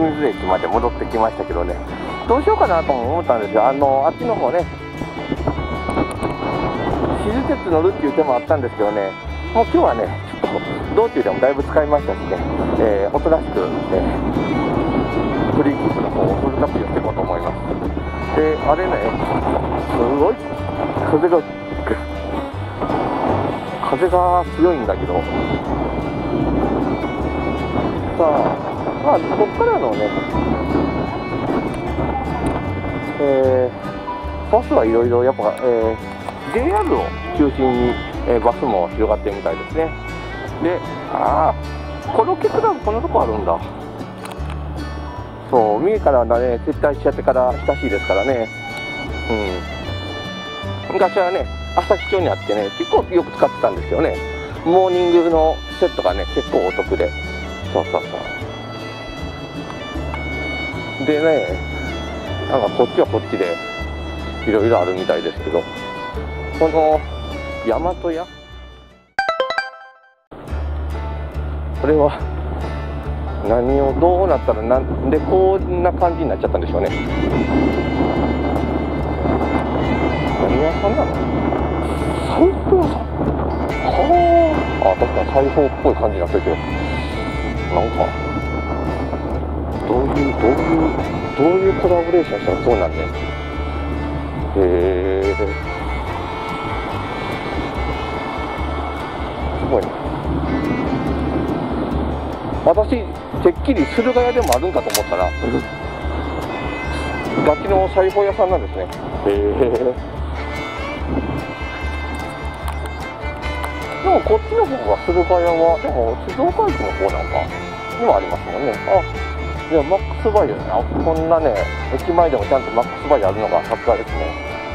清水駅まで戻ってきましたけどね、どうしようかなとも思ったんですよ。あっちの方ね、静鉄乗るっていう手もあったんですけどね、もう今日はね、ちょっと道中でもだいぶ使いましたしね、おとなしく、フリーキープの方をフルタップしていこうと思います。で、あれね、すごい風が強いんだけど、さあ、まあ、ここからのね、バスはいろいろやっぱ、JR を中心に、バスも広がってるみたいですね。で、コロッケクラブこんなとこあるんだ。そう、三重からはね、撤退しちゃってから親しいですからね。昔はね、朝日町にあってね、結構よく使ってたんですよね。モーニングのセットがね、結構お得で。そう。でね、なんかこっちはこっちでいろいろあるみたいですけど、この大和屋、これは何をどうなったらなんでこんな感じになっちゃったんでしょうね。何屋さんなの？財布屋さん。確かに裁縫っぽい感じになってるけど、なんかどういうコラボレーションしたらそうなんね。すごいね。私てっきり駿河屋でもあるんかと思ったらガチの裁縫屋さんなんですね。でもこっちの方が駿河屋はでも静岡駅の方なんかにもありますもんね。いや、マックスバイね。こんなね、駅前でもちゃんとマックスバイあるのがさすがですね。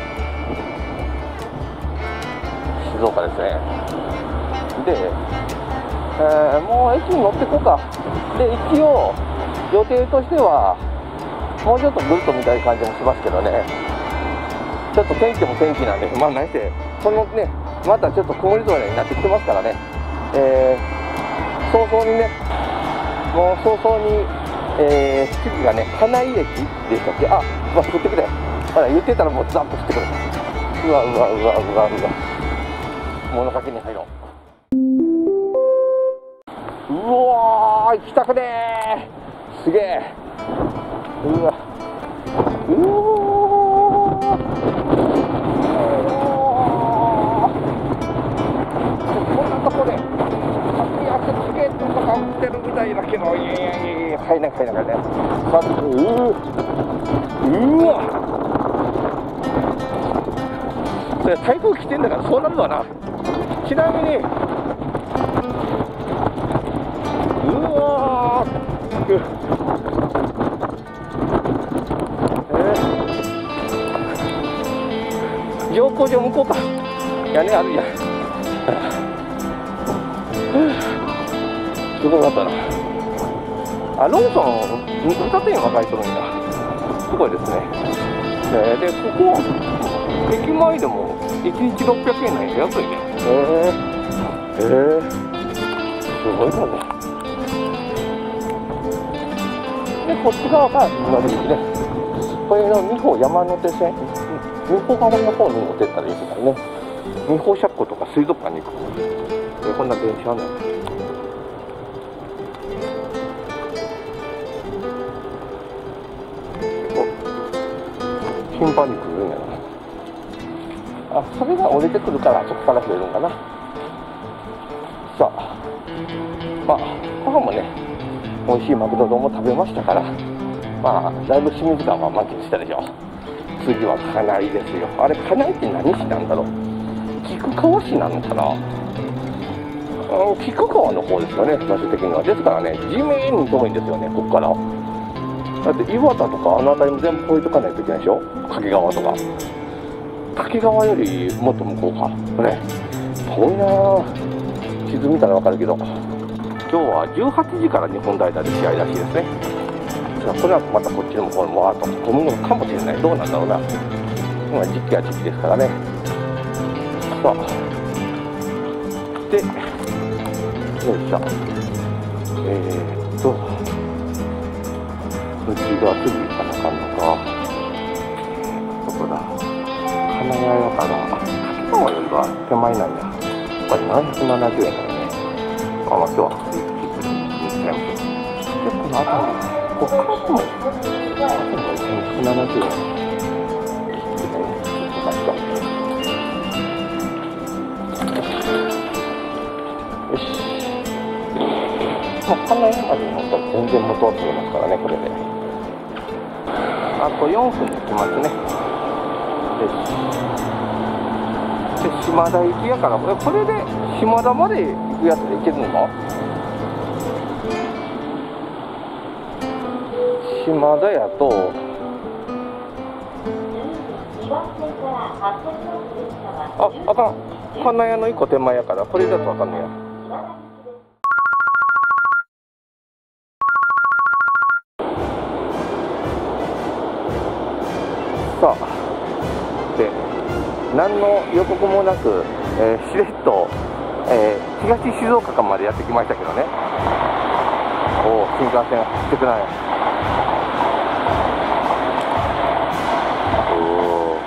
静岡ですね。で、もう駅に乗ってこうか。で、一応予定としてはもうちょっとぐるっと見たい感じもしますけどね。ちょっと天気も天気なんで、まあ何せこのね、またちょっと曇り空になってきてますからね。早々にね、もう早々に次がね、金井駅でしたっけ。降ってくれ。ほら、言ってたらもうザッと降ってくる。うわ、物陰に入ろう。うわー、行きたくねー。すげえ。こんなとこで格安チケットとか売ってるみたいだけど、買えない。それ台風来てんだからそうなるわな。ちなみに乗降場向こうか。屋根あるやん。すごかったな。ローソン2つ円分かれとるんだ。すごいですね。で、ここ駅前でも1日600円なんや。安いね。すごいもんね。で、こっち側が乗り口ね。これの三保山手線、三保側の方に持ってったらいいですからね。三保車庫とか水族館に行く。こんな電車あんの。頻繁に来るんやな。それが降りてくるからそこから増えるんかな。さあ、母もね、美味しいマクド丼も食べましたから、だいぶ清水川は満喫したでしょ。次は金井ですよ。あれ、金井って何市なんだろう。菊川市なのかな。菊川の方ですよね、場所的には。ですからね、地面に遠いんですよね、ここから。だって岩田とかあの辺りも全部越えとかないといけないでしょ。掛川とか。掛川よりもっと向こうか。ね、遠いなぁ。地図見たらわかるけど。今日は18時から日本代打で試合らしいですね。これはまたこっちの向こうも混むのかもしれない。どうなんだろうな。今時期は時期ですからね。さあ、で、よいしょ。 は次行かなあかんのか。どこだ。金谷屋から、あ、竹川よりは手前なんや。これ770円だよね。まあまあ今日は次行っちゃいましょう。で、この後に、こっからも、1270円。よし。まあ、金谷まで乗ったら全然元は取れますからね、これで。あと4分で来ますね。で、島田行きやから、これで島田まで行くやつで行けるのか。島田やと、あかん。金谷の1個手前やから、これだとあかんねや。さあ、で、何の予告もなく、しれっと、東静岡間までやってきましたけどね。おお、新幹線走ってくない。おお、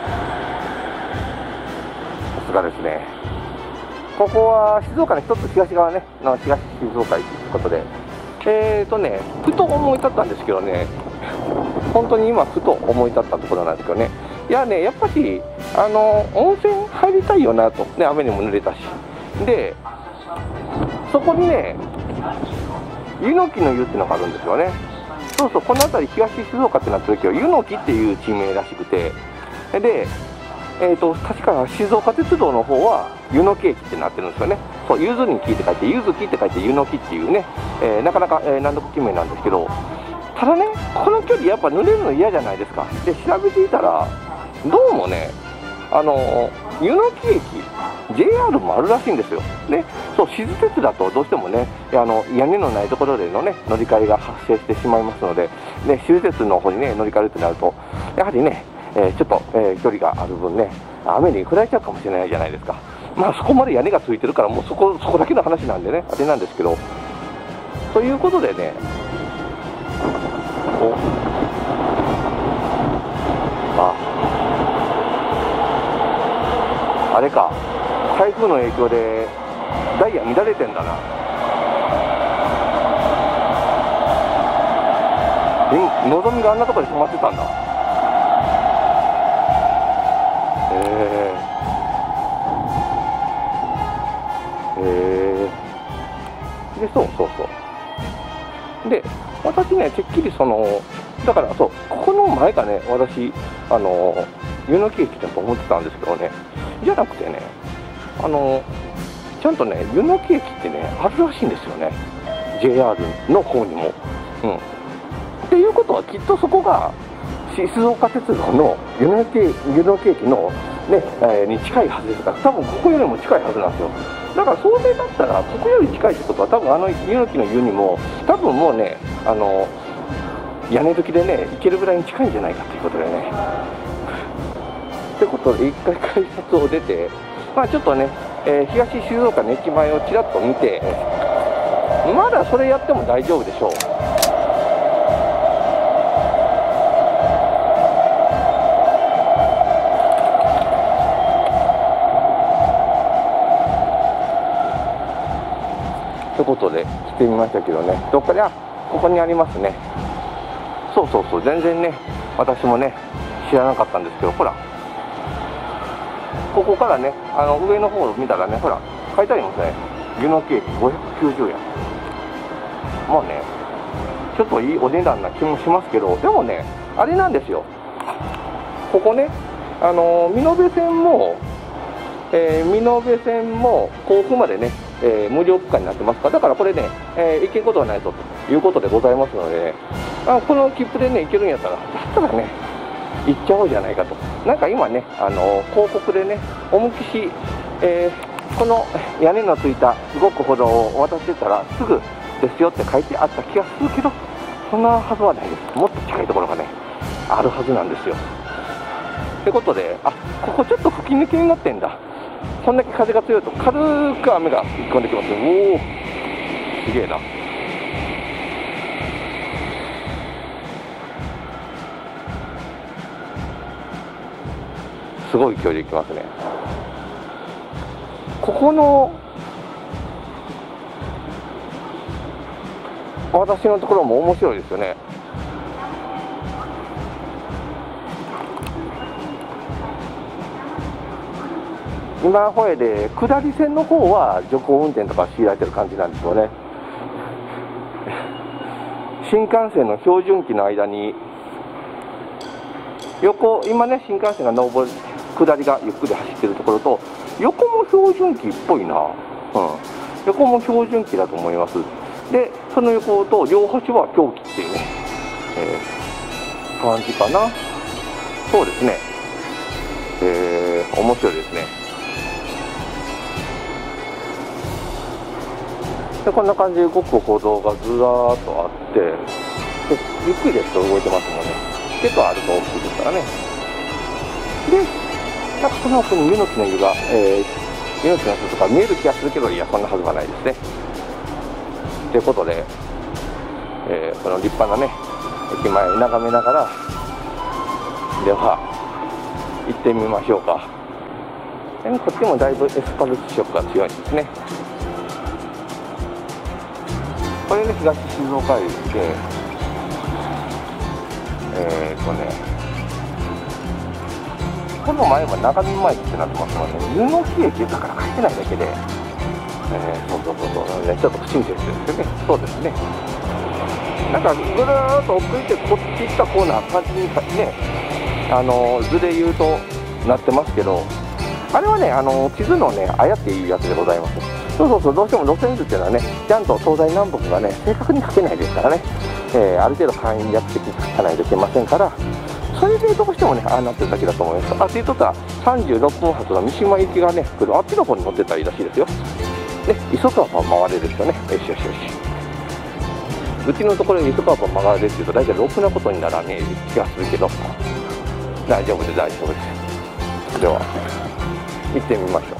さすがですね。ここは静岡の一つ東側ね、の東静岡駅ということで、ふと思い立ったんですけどね、本当に今ふと思い立ったところなんですけどね、いやね、やっぱし温泉入りたいよなと、ね、雨にも濡れたし、でそこにね、湯の木の湯っていうのがあるんですよね。そうそう、この辺り東静岡ってなってるけど、湯の木っていう地名らしくて、で確か静岡鉄道の方は湯の木駅ってなってるんですよね。そう、柚子に木って書いて、柚子木って書いて湯の木っていうね、なかなか難読地名なんですけど、ただね、この距離やっぱ濡れるの嫌じゃないですか。で、調べていたら、どうもね、湯の木駅、JR もあるらしいんですよ。ね、そう、静鉄だとどうしてもね、屋根のないところでのね、乗り換えが発生してしまいますので、ね、静鉄の方にね、乗り換えるってなると、やはりね、ちょっと、距離がある分ね、雨に降られちゃうかもしれないじゃないですか。まあ、そこまで屋根がついてるから、もうそこだけの話なんでね、あれなんですけど、ということでね、あれか、台風の影響でダイヤ乱れてんだな。のぞみがあんなところで止まってたんだ。で、そうで、私ね、てっきりだからそう、ここの前がね、私湯の木駅だと思ってたんですけどね、じゃなくてね、ちゃんとね、湯の木駅ってね、あるらしいんですよね、 JR の方にも。っていうことは、きっとそこが静岡鉄道の湯の木駅の、ねに近いはずですから、多分ここよりも近いはずなんですよ。だから想定だったら、ここより近いってことは、多分湯の木の湯にも、多分もうね、屋根時でね、行けるぐらいに近いんじゃないかということでね。ってことで、一回改札を出て、まあちょっとね、東静岡の駅前をちらっと見て、まだそれやっても大丈夫でしょう。ということで来てみましたけどね、どっかで、ここにありますね。そう、全然ね、私もね、知らなかったんですけど、ほら、ここからね、上の方を見たらね、ほら、書いてありますね、湯の木駅590円。まあね、ちょっといいお値段な気もしますけど、でもね、あれなんですよ、ここね、身延線も甲府までね、無料区間になってますから、だからこれね、行けることはないぞということでございますので、ね、この切符でね、行けるんやったら、だったらね、行っちゃおうじゃないかと。なんか今ね、広告でね、おむきし、この屋根のついた動く歩道を渡ってたらすぐですよって書いてあった気がするけど、そんなはずはないです。もっと近いところがね、あるはずなんですよ。ってことで、ここちょっと吹き抜けになってんだ。こんだけ風が強いと軽く雨が吹き込んできますね。おお、すげえな。 すごい距離で行きますね。ここの私のところも面白いですよね。今ほえで下り線の方は徐行運転とか強いられてる感じなんですよね。新幹線の標準期の間に横、今ね新幹線が上り下りがゆっくり走ってるところと、横も標準期っぽいな、横も標準期だと思います。でその横と両端は狂気っていうね、感じかな。そうですね、面白いですね。でこんな感じで動く歩道がずらーっとあって、でゆっくりですと動いてますもんね。結構あると大きいですからね。でなんかその奥に湯の木の湯が、湯の木の巣とか見える気がするけど、いやそんなはずはないですね。ということで、この立派なね駅前を眺めながら、では行ってみましょうか。こっちもだいぶエスパルス色が強いんですね。これが東静岡駅で、この前は長見前駅ってなってますので、湯の木駅だから書いてないだけで、そうね、ちょっと不親切ですよね。そうですね。なんかぐるーっと奥行ってこっち行ったコーナー感じにね、図で言うとなってますけど、あれはね、地図のね、あやっていうやつでございます。どうしても路線図っていうのはね、ちゃんと東西南北がね、正確に書けないですからね、ある程度簡約的に書かないといけませんから、それでどうしてもね、ああなってるだけだと思います。っていうことは、36分発の三島行きがね、来る、あっちの方に乗ってたらいいらしいですよ。ね、磯川は回れる人ね、よしよしよし。うちのところに磯川は回れるっていうと、大体ろくなことにならねえ気がするけど、大丈夫です。では、行ってみましょう。